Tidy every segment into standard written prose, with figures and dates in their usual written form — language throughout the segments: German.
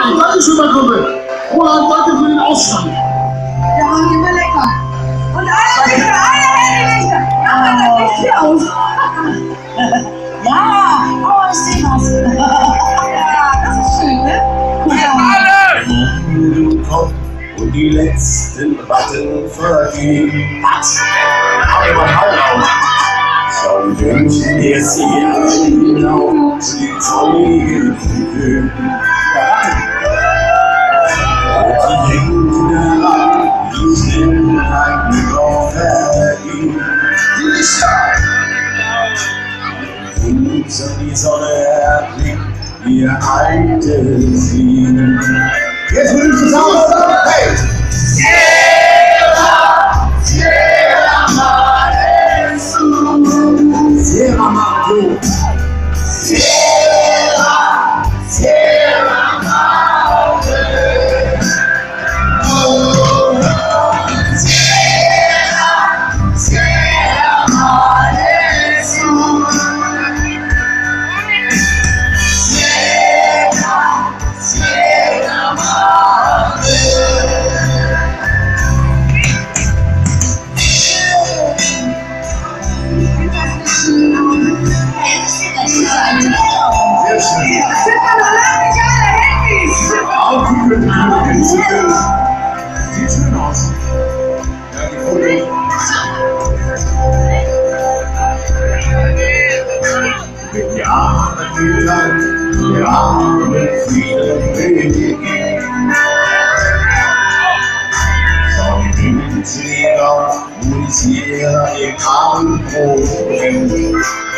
Roland, danke schön, mein Kumpel. Roland, danke für den Ausstand. Wir waren immer lecker. Und alle Lichter. Ja, das Licht hier aus. Ja, oh, ich sehe was. Ja, das ist schön, ne? Ja. Und die letzten Button vergeben. Aber hau auf. Schon wünschen wir sie genau zu den Zeugen. Die Kinder, die sind ein Dorfvergehen. Die Lichter. Und die Sonne erblickt ihr altes Lied. Jetzt will ich zusammen. Hey! Sierra Madre Sur. Sierra Madre. Sierra Madre. Oh. Sierra Madre Sur. Sierra Madre. Sehr schön. Auch die können sieht schön aus. Ja, die Foto. Mit Jahren, Jahren mit vielen Wegen. Sonnenlieder, Louisiana, den Abendbrot brennt.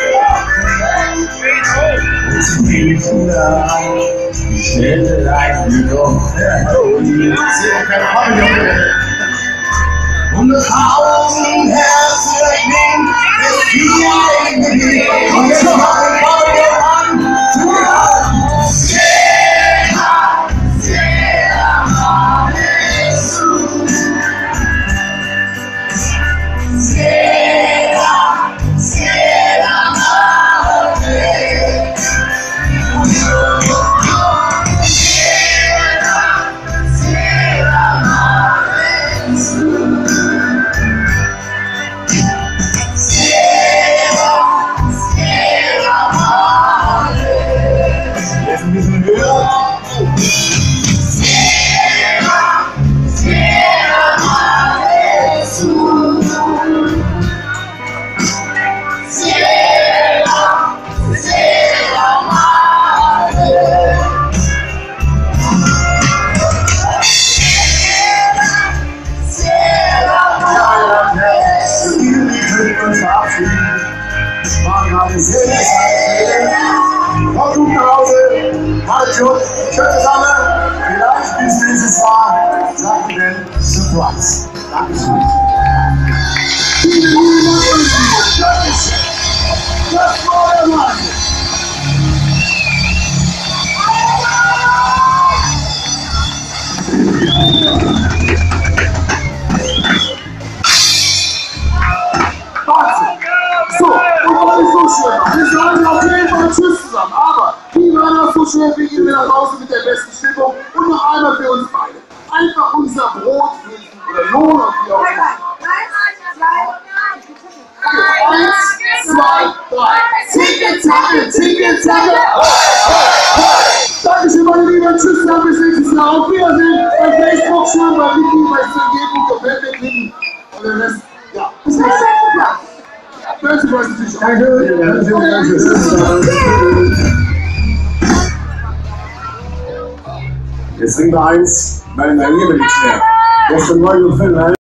Und sie Kinder, die Stelle leicht jedoch erholt. Keine Pavillon. Und 1000 Herzen nehmen, bis wir in den Weg. Und jetzt noch mal ein Pavillon an. Sierra Madre Sur. Sierra Madre. Sierra Madre Sur. Sierra Madre. Jetzt ein bisschen höher. Sierra Madre Sur. Sierra Madre. Sierra Madre. Wir können uns verabschieden. Es war gerade sehr nett. Kommt gut nach Hause. Macht's gut. Schön zusammen. Vielleicht bis nächstes Mal. Sagen wir denn Surprise. Dankeschön. Das war der Mann. So, und war nicht so schön. Wir sagen auf jeden Fall Tschüss zusammen. Aber wie war das so schön, wie gehen wir nach Hause mit der besten Stimmung? Und noch einmal für uns beide. Einfach unser Brot oder Lohn und wie auch immer. 1, 2, 3. Zicke, zacke, zicke, zacke. Dankeschön, meine Lieben. Tschüss, dann bis nächstes Mal. Auf Wiedersehen. Bei Facebook schön, bei Wiki, bei CG, bei Welt klicken. Und den Rest, ja. Bis nächstes Mal. Danke, danke. Jetzt trinken wir eins, weil mein Leben nicht mehr. Das ist ein neuer Film.